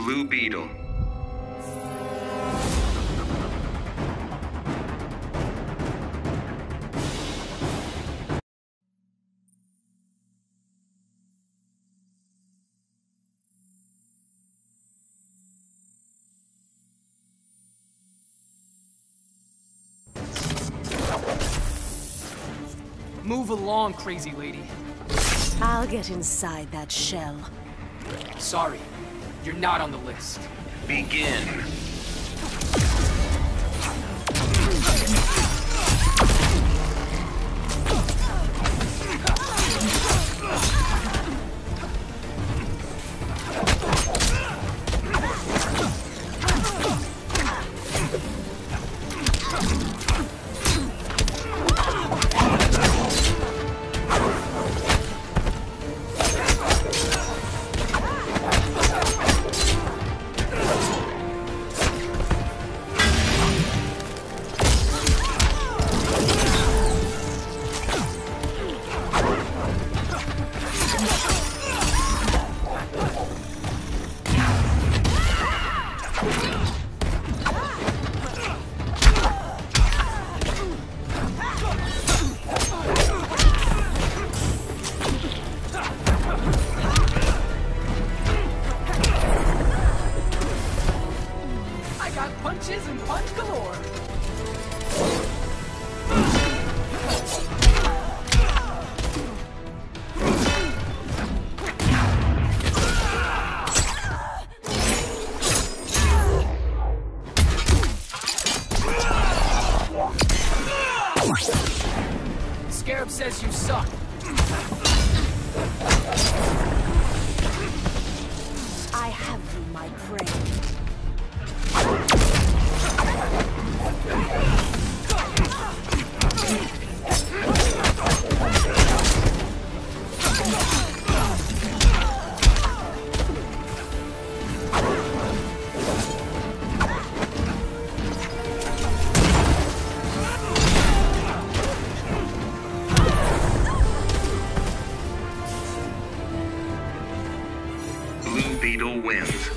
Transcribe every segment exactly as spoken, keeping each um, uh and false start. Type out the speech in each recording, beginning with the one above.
Blue Beetle. Move along, crazy lady. I'll get inside that shell. Sorry, you're not on the list. Begin. Punches and punch galore. Scarab says you suck. I have you, my prey. Blue Beetle wins.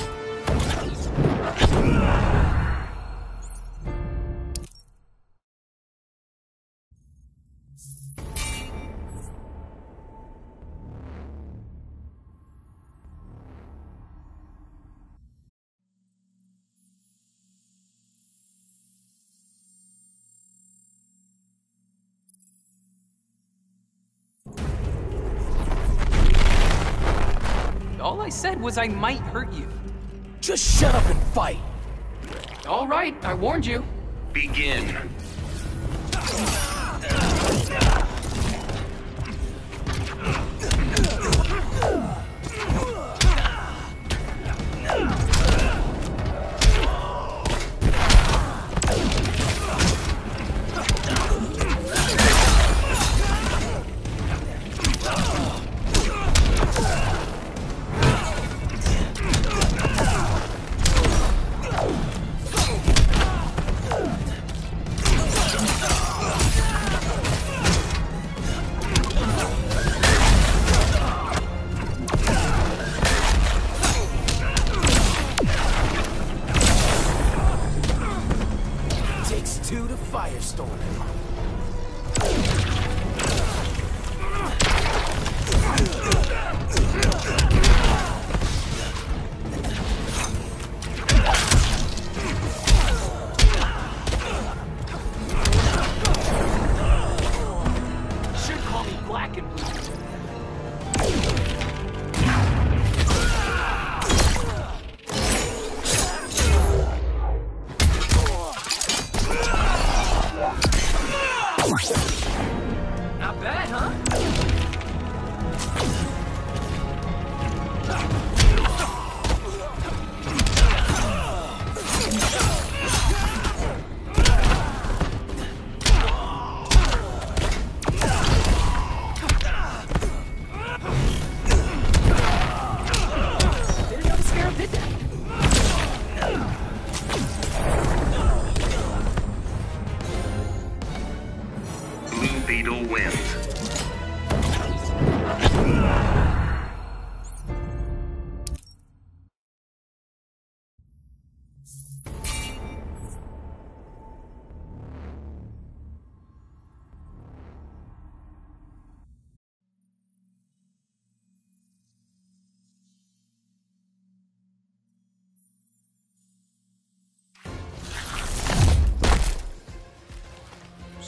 All I said was I might hurt you. Just shut up and fight! All right, I warned you. Begin. To the firestorm. Should call me black and blue. Not bad, huh?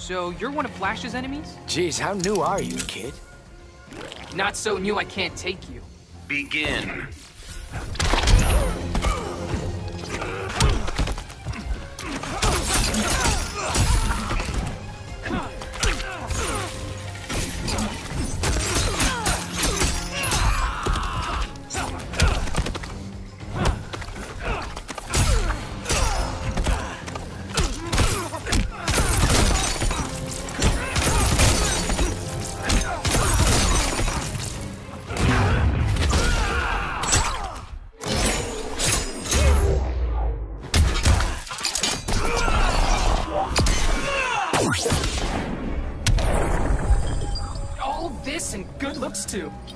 So you're one of Flash's enemies? Jeez, how new are you, kid? Not so new I can't take you. Begin. All this and good looks too.